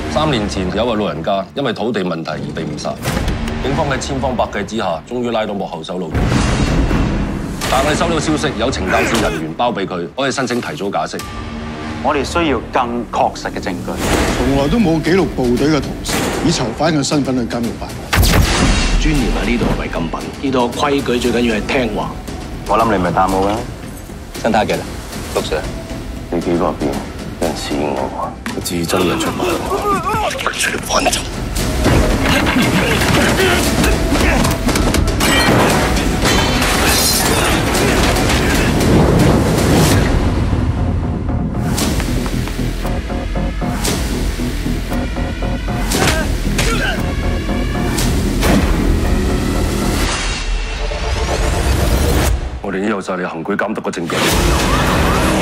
3年前有位老人家因為土地問題而被誤殺，警方喺千方百計之下，終於拉到幕後手老婆。但係收到消息，有懲教署人員包庇佢，可以申請提早假釋。 我哋需要更確實嘅證據。 從來都冇記錄部隊嘅同事以囚犯嘅身份去監獄辦。 專員喺呢度係違禁品，呢度規矩最緊要係聽話。 我諗你咪探我啦。 真睇嘅啦， 陸 Sir，你幾個邊有人似我？ 個字真係出埋，佢出嚟揾就。 我哋已有晒你行賄監督嘅證據。